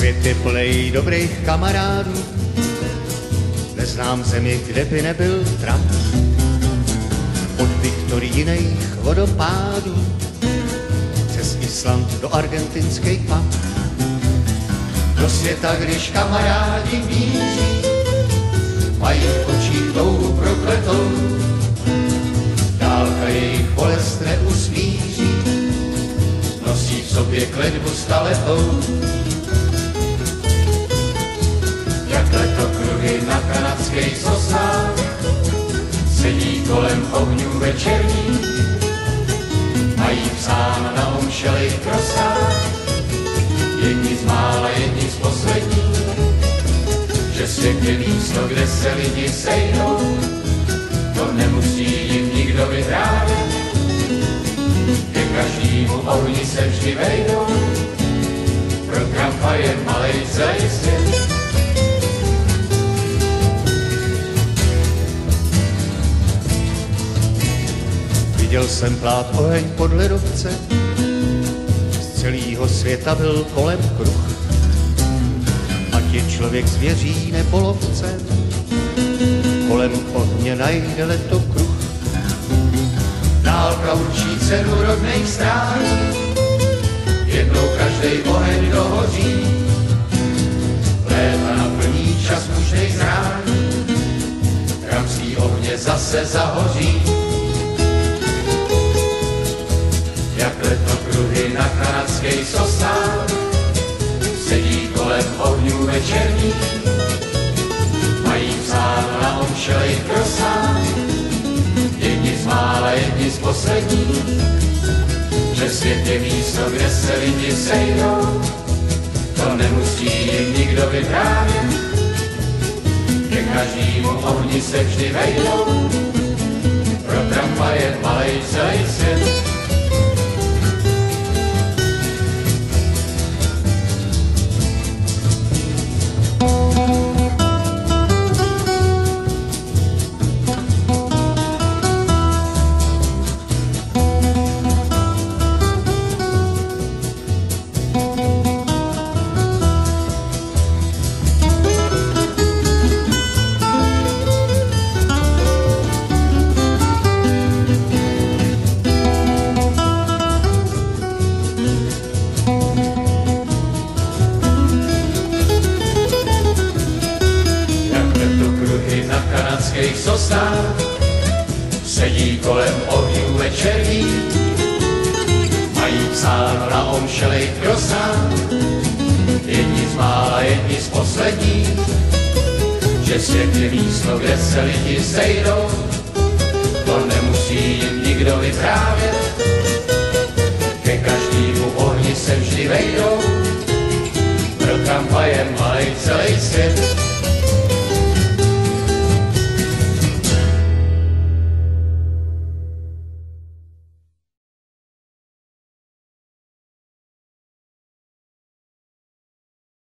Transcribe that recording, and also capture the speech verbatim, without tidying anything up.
Svět je plnej dobrých kamarádů, neznám zemi, kde by nebyl Trump. Od viktorijných vodopádů přes Island do argentinských pamp. Do světa, když kamarádi míří, mají v očích touhu prokletou, dálka jejich bolest neusmíří, nosí v sobě kletbu staletou. Jak letokruhy na kanadských sosnách sedí kolem ohňů večerní, mají psáno na omšelejch krosách, jedni z mála, jedni z poslední, že svět je místo, kde se lidi sejdou, to nemusí jim nikdo vyprávět, ke každému ohni se vždy vejdou, pro Trumpa je malej celý svět. Viděl jsem plát oheň pod ledovce, z celého světa byl kolem kruh. Ať je člověk zvěří nebo lovcem, kolem ohně najde letokruh. Dálka určí cenu rodnej strání, jednou každej oheň dohoří. Léta naplní čas mužnej zrání, kramský ohně zase zahoří. Jak letokruhy na kanadských sosnách sedí kolem ohňů večerní, mají psáno na omšelejch krosách, jedni z mála, jedni z poslední, že svět je místo, kde se lidi sejdou, to nemusí jim nikdo vyprávět, ke každému ohni se vždy vejdou, pro Trumpa je malej celý svět. Sosnách sedí kolem ohňů večerní, mají psáno na omšelejch krosách, jedni z mála, jedni z poslední, že svět je místo, kde se lidi sejdou, to nemusí jim nikdo vyprávět,